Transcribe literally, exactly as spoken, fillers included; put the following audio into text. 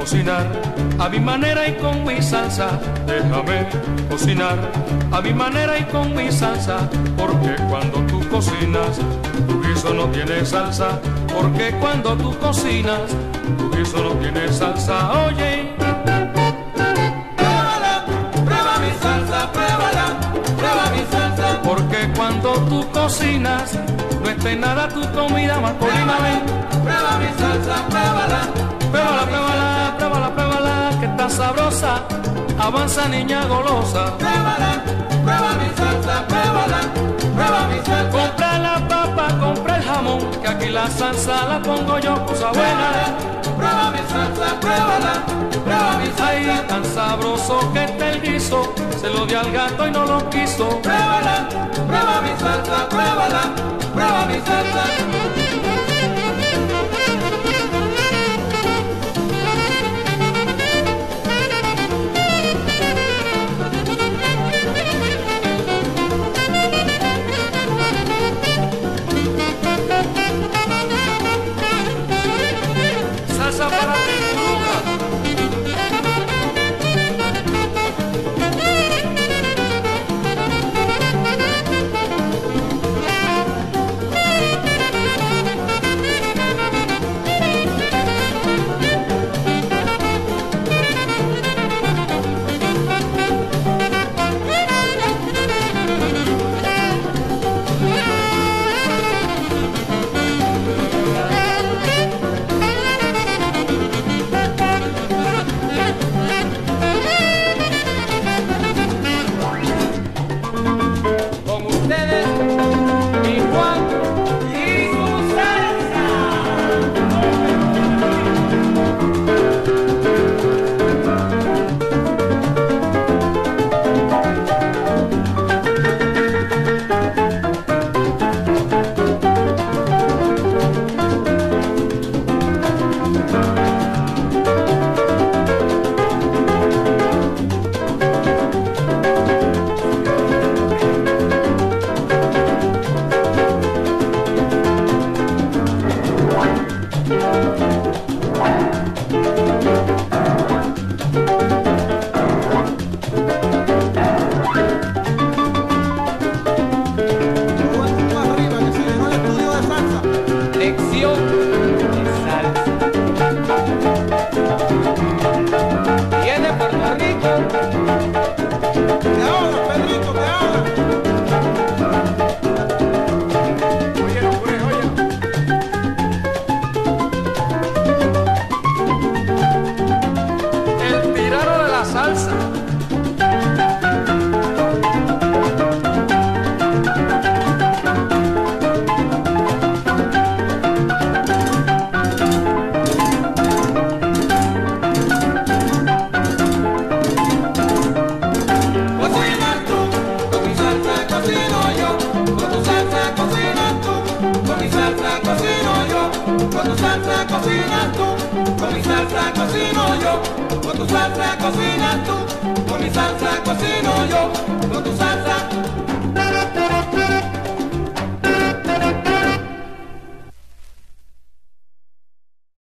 cocinar a mi manera y con mi salsa. Déjame cocinar a mi manera y con mi salsa, porque cuando tú cocinas, tu guiso no tiene salsa. Porque cuando tú cocinas, tu guiso no tiene salsa. Oye, pruébala, prueba mi salsa, pruébala, prueba mi salsa. Porque cuando tú cocinas, no está en nada tu comida masculina. Ven, prueba mi salsa, pruébala, pruébala, pruébala, pruébala, pruébala, que está sabrosa. Avanza, niña golosa. Pruébala, prueba mi salsa, pruébala, prueba mi salsa. Compra la papa, compra el jamón, que aquí la salsa la pongo yo, cosa buena. Prueba mi salsa, pruébala, prueba mi salsa. Ay, tan sabroso que está el guiso, se lo di al gato y no lo quiso. Pruébala, prueba mi salsa, pruébala, prueba mi salsa. Salsa para ti, Curuca. Con tu salsa cocinas tú, con mi salsa cocino yo, con tu salsa